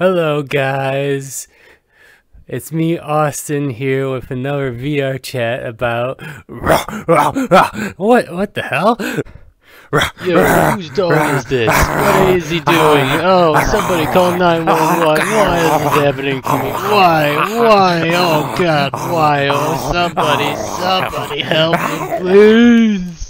Hello guys, it's me Austin here with another VR chat about what the hell? Yo, whose dog is this? What is he doing? Oh, somebody call 911. Why is this happening to me? Why? Oh God, why? Oh, somebody help me, please.